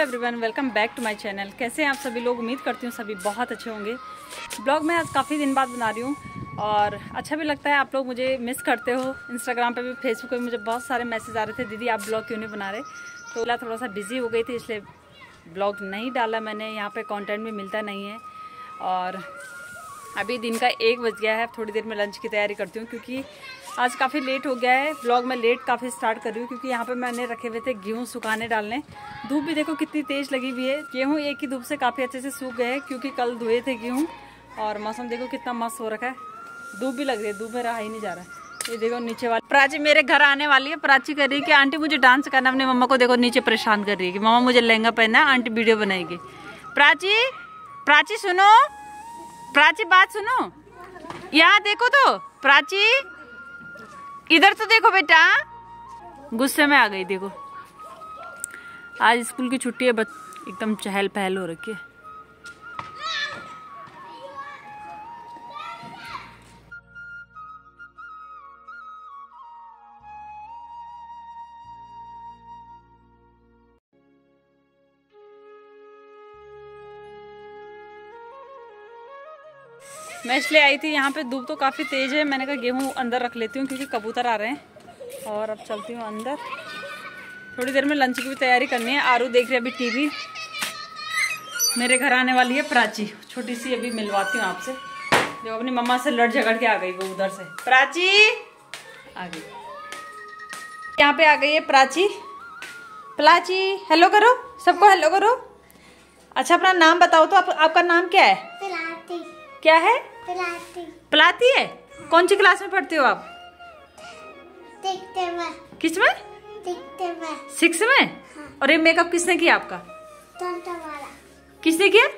Everyone, welcome back to my channel. कैसे हैं आप सभी लोग? उम्मीद करती हूँ सभी बहुत अच्छे होंगे। ब्लॉग मैं आज काफ़ी दिन बाद बना रही हूँ और अच्छा भी लगता है। आप लोग मुझे मिस करते हो। इंस्टाग्राम पे भी, फेसबुक पे भी मुझे बहुत सारे मैसेज आ रहे थे, दीदी आप ब्लॉग क्यों नहीं बना रहे। तो थोड़ा सा बिजी हो गई थी, इसलिए ब्लॉग नहीं डाला मैंने। यहाँ पर कॉन्टेंट भी मिलता नहीं है और अभी दिन का 1 बज गया है। थोड़ी देर में लंच की तैयारी करती हूँ क्योंकि आज काफ़ी लेट हो गया है। ब्लॉग मैं लेट काफ़ी स्टार्ट कर रही हूँ क्योंकि यहाँ पे मैंने रखे हुए थे गेहूँ सुखाने डालने। धूप भी देखो कितनी तेज़ लगी हुई है। गेहूँ एक ही धूप से काफ़ी अच्छे से सूख गए हैं क्योंकि कल धोए थे गेहूँ। और मौसम देखो कितना मस्त हो रखा है। धूप भी लग रही है, धूप में रहा ही नहीं जा रहा है। ये देखो नीचे वाली प्राची मेरे घर आने वाली है। प्राची कह रही है कि आंटी मुझे डांस करना। अपनी मम्मा को देखो नीचे परेशान कर रही है कि मम्मा मुझे लहंगा पहनना है, आंटी वीडियो बनाएगी। प्राची सुनो, प्राची बात सुनो, यहाँ देखो तो। प्राची इधर तो देखो बेटा, गुस्से में आ गई। देखो आज स्कूल की छुट्टी है, एकदम चहल पहल हो रखी है। मैं इसलिए आई थी, यहाँ पे धूप तो काफ़ी तेज़ है। मैंने कहा गेहूँ अंदर रख लेती हूँ क्योंकि कबूतर आ रहे हैं। और अब चलती हूँ अंदर। थोड़ी देर में लंच की भी तैयारी करनी है। आरू देख रही है अभी टीवी। मेरे घर आने वाली है प्राची, छोटी सी। अभी मिलवाती हूँ आपसे। जो अपनी मम्मा से लड़ झगड़ के आ गई वो उधर से। प्राची आ गई, यहाँ पे आ गई है प्राची। प्राची हेलो करो, सबको हेलो करो। अच्छा अपना नाम बताओ तो। आपका नाम क्या है? क्या है? पलाती है। हाँ। कौन सी क्लास में पढ़ते हो आप? किस में? 6 में। हाँ। और ये मेकअप किसने किया आपका? किसने किया?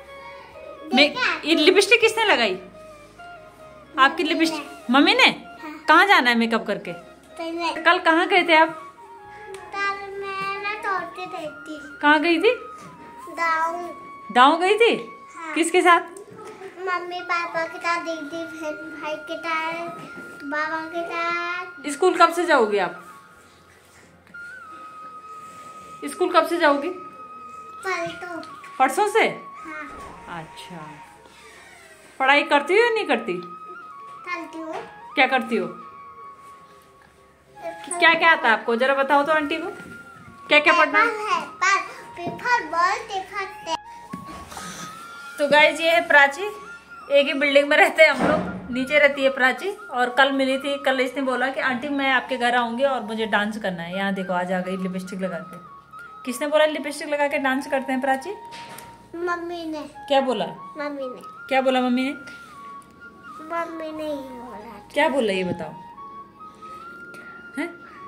ये लिपस्टिक किसने लगाई? आपकी लिपस्टिक मम्मी ने। हाँ। कहाँ जाना है मेकअप करके? कल कहाँ गए थे आप? कहाँ गई थी? दाऊ गई थी। हाँ। किसके साथ? मम्मी पापा के साथ, दीदी भाई के साथ, बाबा के साथ। स्कूल कब से जाओगी आप? स्कूल कब से जाओगी? परसों से। हाँ। अच्छा, पढ़ाई करती हो या नहीं करती? करती हूँ। क्या करती हो? क्या क्या आता है आपको, जरा बताओ तो आंटी को। क्या क्या पढ़ना है? तो गाइस ये है प्राची। एक ही बिल्डिंग में रहते हैं हम लोग। नीचे रहती है प्राची। और कल मिली थी। कल इसने बोला कि आंटी मैं आपके घर आऊंगी और मुझे डांस करना है। यहाँ देखो आज आ गई लिपस्टिक लगा के। किसने बोला लिपस्टिक लगा के डांस करते हैं प्राची? मम्मी ने। क्या बोला? मम्मी ने। क्या बोला मम्मी ने? मम्मी ने ही बोला। क्या बोला ये बताओ। है?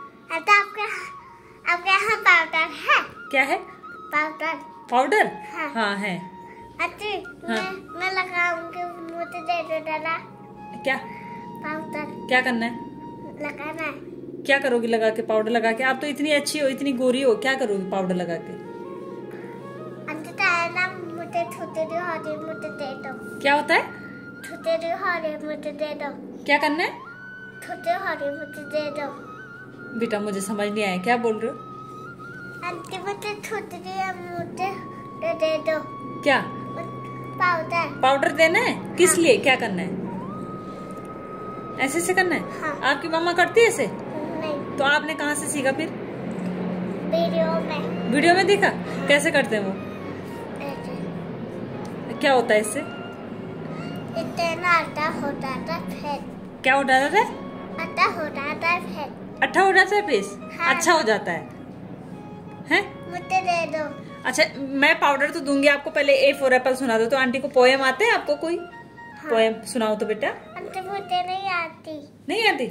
आपके यहाँ पाउडर है? क्या है? पाउडर। हाँ है। हाँ। मैं लगाऊंगी, मुझे दे दो डाला। क्या? पाउडर। क्या करना है? लगाना है। क्या करोगी लगा के? पाउडर लगा के? आप तो इतनी अच्छी हो, इतनी गोरी हो, क्या करोगी पाउडर लगा के? मुझे दे दो। क्या होता है? मुझे दे दो। क्या करना है? मुझे दे दो। बेटा मुझे समझ नहीं आया, क्या बोल रहे हो? आंटी मुझे दे दो। क्या? पाउडर देना है? किस हाँ। लिए? क्या करना है? ऐसे से करना है? हाँ। आपकी मम्मा करती है ऐसे? नहीं। तो आपने कहाँ से सीखा फिर? वीडियो में देखा। हाँ। कैसे करते हैं वो? क्या होता है इससे? आटा होता है। क्या हो जाता है? आटा हो जाता है। अच्छा हो जाता है फेस? हाँ। अच्छा हो जाता है? मुझे दे दो। अच्छा मैं पाउडर तो दूंगी आपको। पहले A for एप्पल सुना दो तो। आंटी को पोएम आते हैं आपको कोई? हाँ। पोएम सुनाओ तो बेटा। आंटी मुझे नहीं आती। नहीं आती?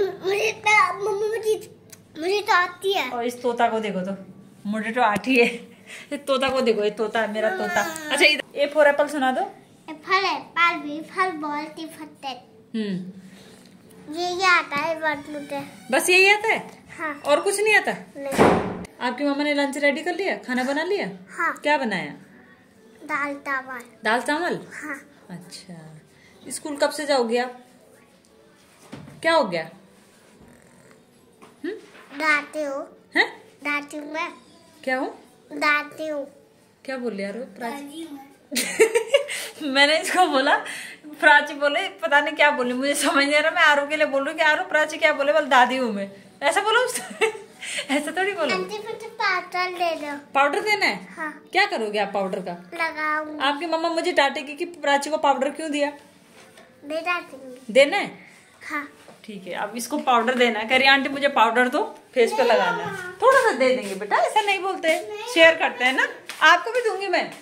मुझे तो आती है। और इस तोता को देखो तो, मुझे तो आती है। इस तोता को देखो, ये तोता है मेरा तोता। अच्छा इधर A for एप्पल सुना दो। फल है, फल बोलती फत्ते। ये आता है मुझे। बस यही आता है? हाँ। और कुछ नहीं आता? नहीं। आपकी मम्मा ने लंच रेडी कर लिया? खाना बना लिया? हाँ। क्या बनाया? दाल चावल। दाल चावल? हाँ। अच्छा स्कूल कब से जाओगी आप? क्या हो गया? डांटी हूँ। हैं? डांटी हूँ मैं। क्या हूँ? दादी हूँ। क्या बोल रही यार प्राची? मैंने इसको बोला प्राची बोले, पता नहीं क्या बोली, मुझे समझ नहीं आ रहा। मैं आरू के लिए बोल रही हूँ कि आरू प्राची क्या बोले, बोल दादी हूँ मैं, ऐसा बोलो उससे। ऐसा थोड़ी बोलो। आंटी मुझे पाउडर दे दो। पाउडर देना है? हाँ। क्या करोगे आप पाउडर का? लगाऊंगी। आपकी मम्मा मुझे डांटेगी कि प्राची को पाउडर क्यों दिया। दे दूंगी। देना है? हाँ। ठीक है, अब इसको पाउडर देना है। कह रही आंटी मुझे पाउडर दो, फेस पे लगाना है। थोड़ा सा दे देंगे बेटा, ऐसा नहीं बोलते, शेयर करते हैं ना। आपको भी दूंगी मैं,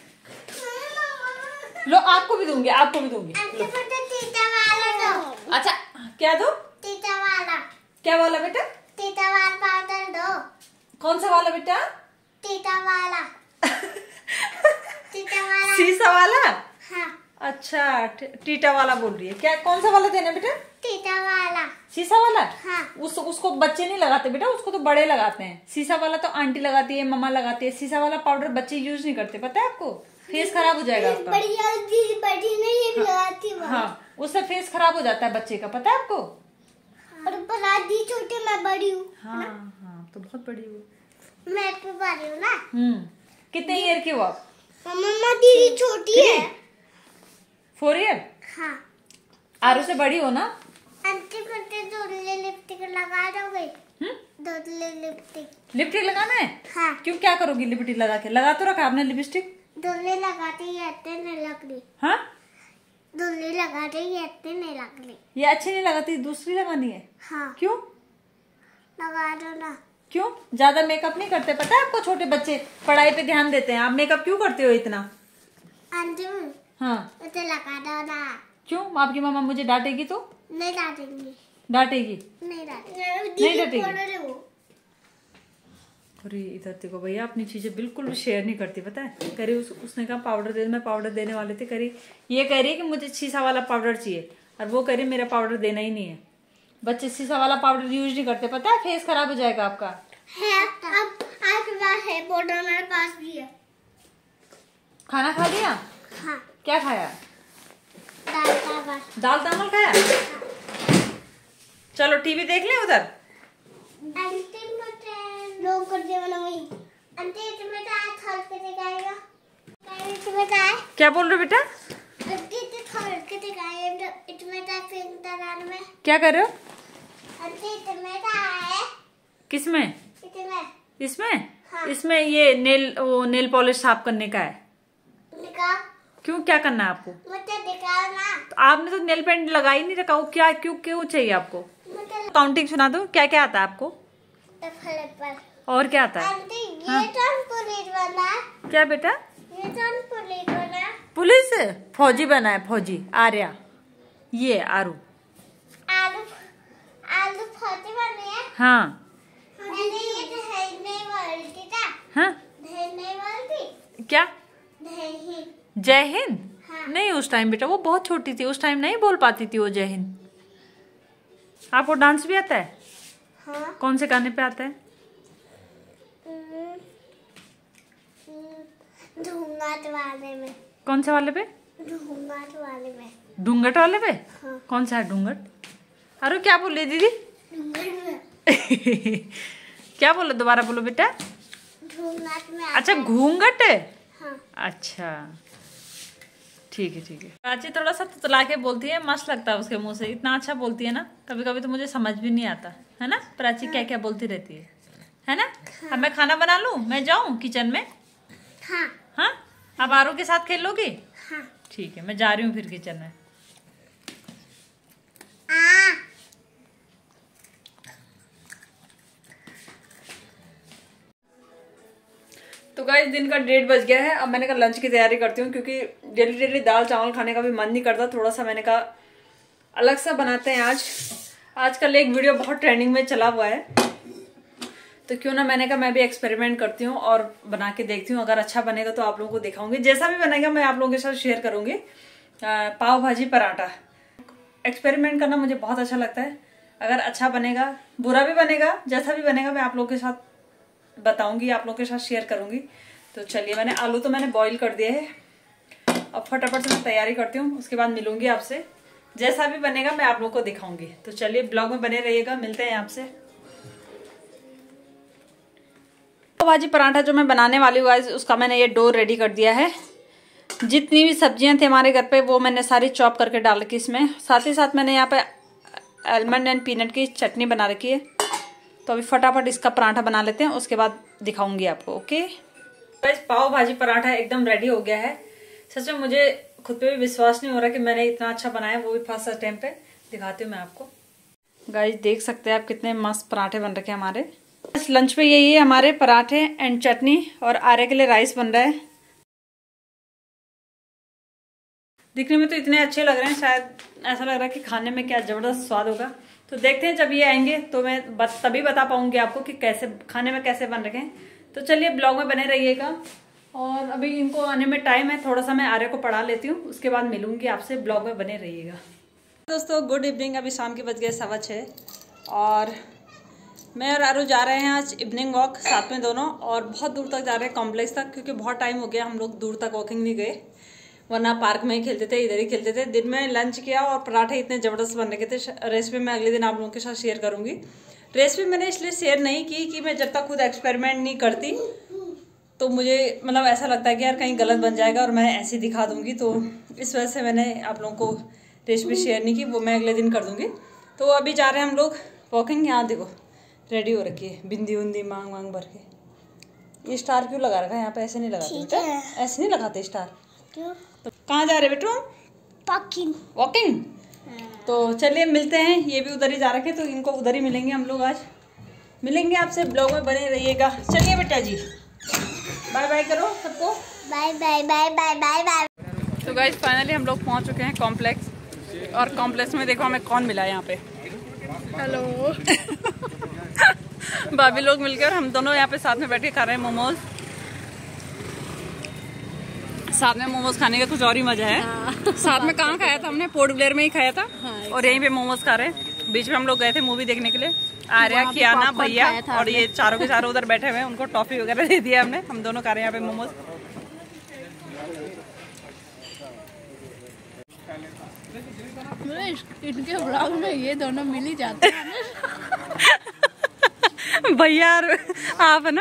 लो आपको भी दूंगी, आपको भी दूंगी। टीटा वाला दो। अच्छा क्या दो? टीटा वाला। क्या वाला बेटा? टीटा वाला पाउडर दो। कौन सा वाला बेटा? टीटा वाला। टीटा वाला। शीशा वाला? हाँ। अच्छा टीटा वाला बोल रही है। क्या कौन सा वाला देना बेटा? टीटा वाला। शीशा वाला? हाँ। उसको बच्चे नहीं लगाते बेटा, उसको तो बड़े लगाते हैं। शीशा वाला तो आंटी लगाती है, मम्मा लगाती है। शीशा वाला पाउडर बच्चे यूज नहीं करते, पता है आपको? फेस खराब हो जाएगा आपका। बड़ी नहीं ये लगाती हूँ। हाँ, उससे फेस खराब हो जाता है बच्चे का, पता है आपको? और दादी छोटे, मैं बड़ी हूँ। हाँ हाँ, तो बहुत बड़ी हो। मैं तो बड़ी हूँ ना। कितने ईयर की हो आप? मम्मा दीदी छोटी है। 4 ईयर? हाँ। आरू से बड़ी हो ना? आंटी मुझे धुंधली लिपस्टिक लगा दोगे? धुंधली लिपस्टिक। लिपस्टिक लगाना है? हाँ। क्यों, क्या करोगी लिपस्टिक लगा के? लगा तो रखा आपने लिपस्टिक। धुंधली लगाती है इतने नहीं लग रही। हाँ, धुंधली लगाती है इतने नहीं लग रही। ये अच्छी नहीं लगाती, दूसरी लगानी है। हाँ। क्यों? लगा दो ना। क्यों? ज्यादा मेकअप नहीं करते, पता है आपको? छोटे बच्चे पढ़ाई पे ध्यान देते हैं, आप मेकअप क्यों करते हो इतना? आंटी हाँ, मुझे लगा दो ना। क्यों? आपकी मम्मा मुझे डांटेगी तो? नहीं डांटेंगी। डांटेगी? नहीं नहीं डांटेगी। अरे इधर देखो भैया, अपनी चीजें बिल्कुल भी शेयर नहीं करती, पता है? कह रही उसने कहा पाउडर दे, मैं पाउडर देने वाले थे। ये कह रही है कि मुझे शीशा वाला पाउडर चाहिए, और वो कह रही मेरा पाउडर देना ही नहीं है। बच्चे शीशा वाला पाउडर यूज नहीं करते, पता है? फेस खराब हो जाएगा आपका। है अब आपके पास है पाउडर, मेरे पास भी है। खाना खा लिया? हाँ। क्या खाया? दाल चावल खाया? चलो टीवी देख ले उधर। आंटी मुझे लोग कर दिया ना वही। आंटी तुम्हें आज थल के दिखाएगा। क्या बोल रहे हो बेटा? आंटी तो थल के दिखाएगा, इतने टाइम फिल्म दरार में। क्या कर रहे हो? आंटी तुम्हें है किसमें? इसमें? हाँ। इसमें ये नेल पॉलिश साफ करने का है। दिखाओ। क्यों, क्या करना है आपको? मुझे दिखाओ ना। तो आपने तो नेल पेंट लगा ही नहीं रखा, वो क्या, क्यों चाहिए आपको? काउंटिंग सुना दो, क्या क्या आता है आपको? और क्या आता है? आंटी ये कौन पुलिस बना? क्या बेटा? ये कौन पुलिस बना? पुलिस? फौजी बना है, फौजी आर्या। ये आरू। आलू फौजी बने हैं? हाँ। ये तो है नहीं बोलती था। हाँ? नहीं बोलती। क्या? जय हिंद? हाँ। नहीं, उस टाइम बेटा वो बहुत छोटी थी, उस टाइम नहीं बोल पाती थी वो जय हिंद। आपको डांस भी आता है? हाँ। कौन से गाने पे आता है? ढूंढट वाले में। कौन से वाले पे? ढूंढट वाले में। ढूंघट वाले पे? हाँ। कौन सा है ढूंघट? अरे क्या बोल रही दीदी? ढूंढट में। क्या बोलो, दोबारा बोलो बेटा। ढूंढट में। अच्छा घूंघट है। हाँ। अच्छा ठीक है ठीक है। प्राची थोड़ा सा तुतला के बोलती है, मस्त लगता है उसके मुंह से, इतना अच्छा बोलती है ना। कभी कभी तो मुझे समझ भी नहीं आता है ना प्राची क्या क्या बोलती रहती है ना। हाँ। अब मैं खाना बना लूं, मैं जाऊं किचन में? हाँ। हाँ, अब आरू के साथ खेल लोगी? हाँ। ठीक है, मैं जा रही हूँ फिर किचन में। तो गाइस दिन का 1:30 बज गया है। अब मैंने कहा लंच की तैयारी करती हूँ, क्योंकि डेली डेली दाल चावल खाने का भी मन नहीं करता। थोड़ा सा मैंने कहा अलग सा बनाते हैं आज। आजकल एक वीडियो बहुत ट्रेंडिंग में चला हुआ है, तो क्यों ना, मैंने कहा मैं भी एक्सपेरिमेंट करती हूँ और बना के देखती हूँ। अगर अच्छा बनेगा तो आप लोगों को दिखाऊंगी, जैसा भी बनेगा मैं आप लोगों के साथ शेयर करूंगी। पाव भाजी पराठा एक्सपेरिमेंट करना मुझे बहुत अच्छा लगता है। अगर अच्छा बनेगा, बुरा भी बनेगा, जैसा भी बनेगा मैं आप लोगों के साथ बताऊंगी, आप लोगों के साथ शेयर करूंगी। तो चलिए, मैंने आलू तो मैंने बॉईल कर दिए है। अब फटाफट से मैं तैयारी करती हूँ, उसके बाद मिलूंगी आपसे। जैसा भी बनेगा मैं आप लोगों को दिखाऊंगी। तो चलिए ब्लॉग में बने रहिएगा, मिलते हैं आपसे। भाजी पराठा जो मैं बनाने वाली हूँ गाइस, उसका मैंने ये डो रेडी कर दिया है। जितनी भी सब्जियां थी हमारे घर पे वो मैंने सारी चॉप करके डाल रखी इसमें। साथ ही साथ मैंने यहाँ पे आलमंड एंड पीनट की चटनी बना रखी है। तो अभी फटाफट इसका पराठा बना लेते हैं, उसके बाद दिखाऊंगी आपको। ओके गाइस, पाव भाजी पराठा एकदम रेडी हो गया है। सच में मुझे खुद पे भी विश्वास नहीं हो रहा कि मैंने इतना अच्छा बनाया, वो भी फर्स्ट टाइम पे। दिखाती हूँ मैं आपको। गाइस देख सकते हैं आप कितने मस्त पराठे बन रखे हैं हमारे। लंच पे यही है हमारे, पराठे एंड चटनी, और आर्य के लिए राइस बन रहा है। दिखने में तो इतने अच्छे लग रहे हैं, शायद ऐसा लग रहा है कि खाने में क्या जबरदस्त स्वाद होगा। तो देखते हैं जब ये आएंगे तो मैं तभी बता पाऊंगी आपको कि कैसे खाने में कैसे बन रखे हैं। तो चलिए ब्लॉग में बने रहिएगा। और अभी इनको आने में टाइम है, थोड़ा सा मैं आर्य को पढ़ा लेती हूँ, उसके बाद मिलूंगी आपसे। ब्लॉग में बने रहिएगा। दोस्तों गुड इवनिंग। अभी शाम के बज गए 6:15 और मैं और आरू जा रहे हैं आज इवनिंग वॉक साथ में दोनों। और बहुत दूर तक जा रहे हैं, कॉम्प्लेक्स तक, क्योंकि बहुत टाइम हो गया हम लोग दूर तक वॉकिंग नहीं गए। वरना पार्क में ही खेलते थे, इधर ही खेलते थे। दिन में लंच किया और पराठे इतने ज़बरदस्त बन रखे थे। रेसिपी मैं अगले दिन आप लोगों के साथ शेयर करूँगी। रेसिपी मैंने इसलिए शेयर नहीं की कि मैं जब तक खुद एक्सपेरिमेंट नहीं करती तो मुझे मतलब ऐसा लगता है कि यार कहीं गलत बन जाएगा और मैं ऐसे ही दिखा दूँगी। तो इस वजह से मैंने आप लोगों को रेसिपी शेयर नहीं की, वो मैं अगले दिन कर दूँगी। तो अभी जा रहे हैं हम लोग वॉकिंग। यहाँ देखो रेडी हो रखी है, बिंदी उंदी मांग मांग भर के। ये स्टार क्यों लगा रखा है यहाँ पे? ऐसे नहीं लगाते बेटा, ऐसे नहीं लगाते स्टार। क्यों? तो कहाँ जा रहे बेटू? वॉकिंग। वॉकिंग। तो चलिए मिलते हैं। ये भी उधर ही जा रखे, तो इनको उधर ही मिलेंगे हम लोग। आज मिलेंगे आपसे, ब्लॉग में बने रहिएगा। चलिए बेटा जी, बाय बाय करो सबको। Bye bye bye bye bye bye. तो गाइस फाइनली हम लोग पहुँच चुके हैं कॉम्प्लेक्स। और कॉम्प्लेक्स में देखो हमें कौन मिला है यहाँ पे। हेलो भाभी लोग मिलकर हम दोनों यहाँ पे साथ में बैठ के खा रहे हैं मोमोज। साथ में मोमोज खाने का कुछ और ही मजा है। हाँ। साथ में कहाँ खाया था हमने? पोर्ट ब्लेयर में ही खाया था। हाँ, और यहीं पे मोमोज खा रहे हैं। बीच में हम लोग गए थे मूवी देखने के लिए। आर्या, कियाना, भैया और ये चारों के चारों उधर बैठे हुए हैं। उनको टॉफी वगैरह दे दिया हमने। हम दोनों खा रहे हैं यहाँ पे मोमोज। इनके ब्लॉग में ये दोनों मिल ही जाते हैं भैया और आप है ना।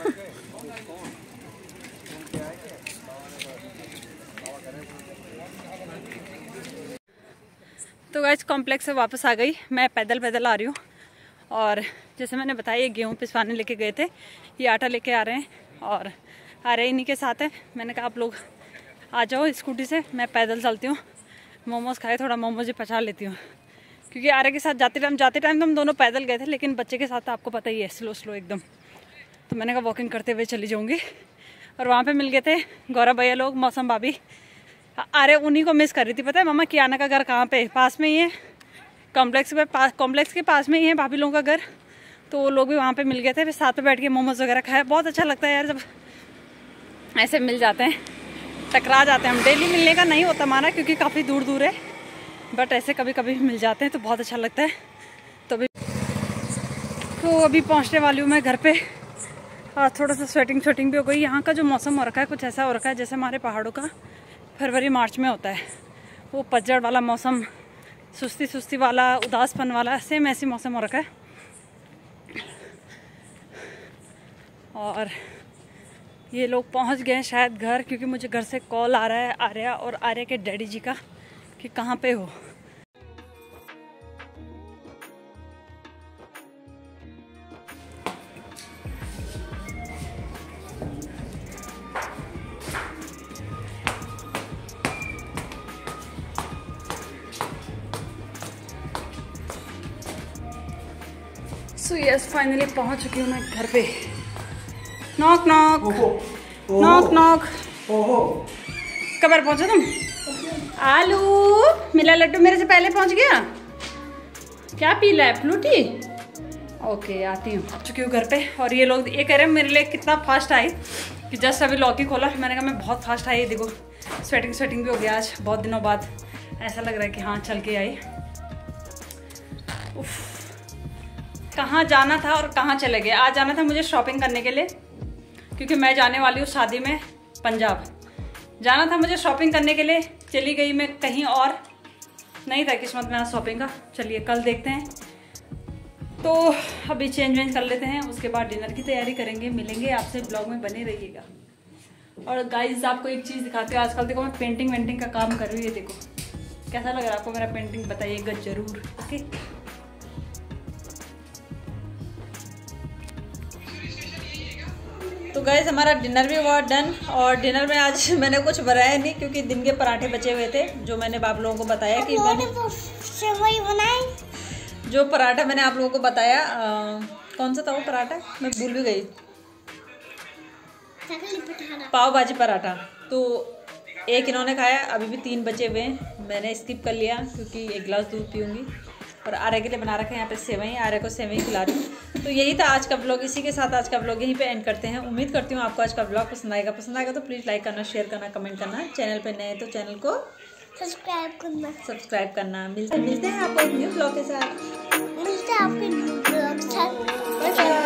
तो गाइस कॉम्प्लेक्स से वापस आ गई। मैं पैदल पैदल आ रही हूँ। और जैसे मैंने बताया ये गेहूँ पिसवाने लेके गए थे, ये आटा लेके आ रहे हैं और आ रहे इन्हीं के साथ है। मैंने कहा आप लोग आ जाओ स्कूटी से, मैं पैदल चलती हूँ। मोमोज खाए, थोड़ा मोमोज ही पचा लेती हूँ, क्योंकि आर्य के साथ जाते टाइम तो हम दोनों पैदल गए थे, लेकिन बच्चे के साथ तो आपको पता ही है स्लो एकदम। तो मैंने कहा वॉकिंग करते हुए चली जाऊँगी। और वहाँ पे मिल गए थे गौरव भैया लोग, मौसम भाभी। आर्य उन्हीं को मिस कर रही थी। पता है मम्मा कियाना का घर कहाँ पे? पास में ही है, कॉम्प्लेक्स के पास में ही है भाभी लोगों का घर। तो वो लोग भी वहाँ पे मिल गए थे, फिर साथ में बैठ के मोमोज वगैरह खाया। बहुत अच्छा लगता है यार जब ऐसे मिल जाते हैं, टकरा जाते हैं। हम डेली मिलने का नहीं होता हमारा, क्योंकि काफ़ी दूर दूर है, बट ऐसे कभी कभी मिल जाते हैं तो बहुत अच्छा लगता है। तो अभी पहुंचने वाली हूँ मैं घर पे। और थोड़ा सा स्वेटिंग भी हो गई। यहाँ का जो मौसम हो रखा है कुछ ऐसा हो रखा है जैसे हमारे पहाड़ों का फरवरी मार्च में होता है, वो पतझड़ वाला मौसम, सुस्ती वाला, उदासपन वाला, सेम ऐसी मौसम हो रखा है। और ये लोग पहुँच गए शायद घर, क्योंकि मुझे घर से कॉल आ रहा है आर्या और आर्या के डैडी जी का कि कहाँ पे हो। सो यस फाइनली पहुँच चुकी हूँ मैं घर पे। Knock knock knock knock. कब पहुँचे तुम? आलू मिला लड्डू मेरे से पहले पहुंच गया। क्या पी रहा है? फ्लूटी? ओके आती हूँ। आ चुकी हूँ घर पे। और ये लोग ये कह रहे हैं मेरे लिए कितना फास्ट आई कि जस्ट अभी लॉक ही खोला। मैंने कहा मैं बहुत फास्ट आई। देखो स्वेटिंग भी हो गया आज, बहुत दिनों बाद ऐसा लग रहा है कि हाँ चल के आई। उफ, कहाँ जाना था और कहाँ चले गए। आज जाना था मुझे शॉपिंग करने के लिए, क्योंकि मैं जाने वाली हूँ शादी में पंजाब। जाना था मुझे शॉपिंग करने के लिए, चली गई मैं कहीं और। नहीं था किस्मत में आज शॉपिंग का। चलिए कल देखते हैं। तो अभी चेंज कर लेते हैं, उसके बाद डिनर की तैयारी करेंगे। मिलेंगे आपसे, ब्लॉग में बने रहिएगा। और गाइस आपको एक चीज़ दिखाते हो, आजकल देखो मैं पेंटिंग वेंटिंग का काम कर रही हूँ। ये देखो कैसा लग रहा है आपको मेरा पेंटिंग, बताइएगा जरूर। ओके तो गाइस हमारा डिनर भी हुआ डन। और डिनर में आज मैंने कुछ बनाया नहीं क्योंकि दिन के पराठे बचे हुए थे, जो मैंने आप लोगों को बताया कि मैंने सेवई बनाई। जो पराठा मैंने आप लोगों को बताया, कौन सा था वो पराठा, मैं भूल भी गई। पाव भाजी पराठा। तो एक इन्होंने खाया, अभी भी 3 बचे हुए हैं। मैंने स्किप कर लिया क्योंकि 1 गिलास दूध पीऊँगी। और आर्य के लिए बना रखे हैं यहाँ पे सेवई, आर्य को सेवई खिला रही हूँ। तो यही था आज का ब्लॉग, इसी के साथ आज का ब्लॉग यहीं पे एंड करते हैं। उम्मीद करती हूँ आपको आज का ब्लॉग पसंद आएगा तो प्लीज़ लाइक करना, शेयर करना, कमेंट करना। चैनल पे नए तो चैनल को सब्सक्राइब करना। मिलते हैं आपको एक न्यू ब्लॉग के साथ। मिलते हैं आपके न्यू ब्लॉग के साथ।